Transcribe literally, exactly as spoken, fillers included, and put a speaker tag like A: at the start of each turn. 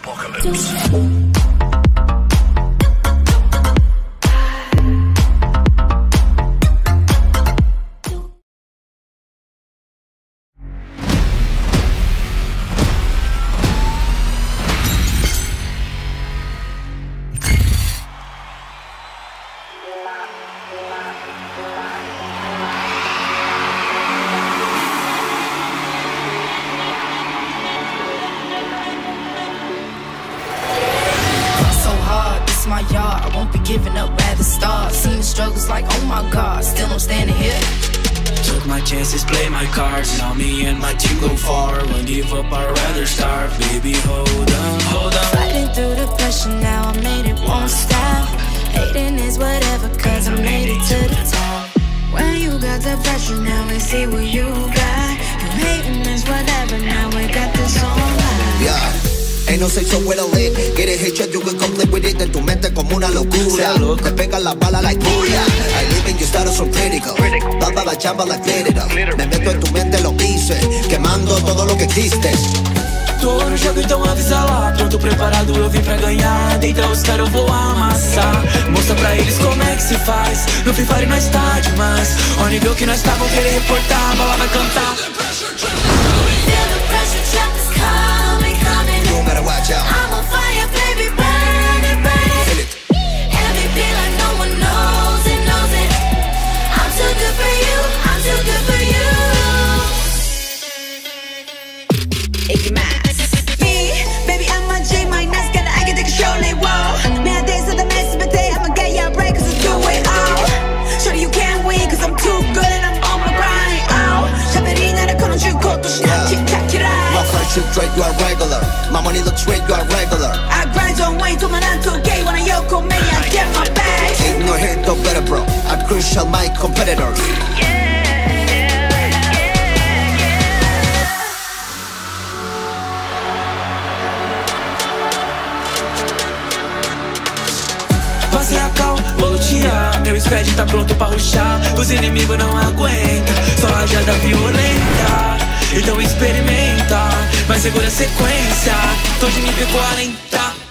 A: Apocalypse.
B: My yard, I won't be giving up, rather start. Seen the struggles like, oh my God, still I'm standing here.
C: Took my chances, play my cards. Now me and my team go far. Won't give up, I'd rather starve. Baby, hold on, hold on.
B: Fighting through the pressure now, I made it, won't stop. Hating is whatever, cause I made it to the top. When you got the pressure, now we see what you got. You hating is whatever, now we got this on live.
D: Yeah. Ain't no sexo with a lick. Get it hit you, you can complete with it. En tu mente como una locura. Te pegan la bala like booyah. I live in your status so critical. Daba la chamba like glitter. Me meto en tu mente, lo hice. Quemando todo lo que existe.
C: Tô no jogo, então avisa lá. Pronto, preparado, eu vim pra ganhar. Dentro os caras eu vou amassar. Mostra pra eles como é que se faz. No Free Fire nós tá demais. Ó nível que nós tá, vão querer reportar. A bola vai cantar.
D: Watch out.
B: I'm on fire, baby, burn it, burn it. And it be like no one knows it, knows it. I'm too good for you, I'm too good for you. Iggy Max.
E: Me, baby, I'm a J, my nice got I can take a show, like whoa. Me, I dance to the mess, but they, I'ma get ya right, cause it's two way out. Shorty, you can't win, cause I'm too good and I'm on my grind. Oh, 샤베리 나를 걸어주고 또 신나, 틱탁 키라.
D: My friendship straight, you are regular. My money looks straight, you are regular.
E: I grind on way to my nine to gay when I yoko me, I get my bag.
D: Ain't no hate, no better, bro. I'm crucial, my competitors.
C: Passei a cal, vou lutear. Meu squad tá pronto pra rushar. Os inimigos não aguentam, só rajada violenta. Então experimenta, mas segura a sequência. Tô de nível quarenta.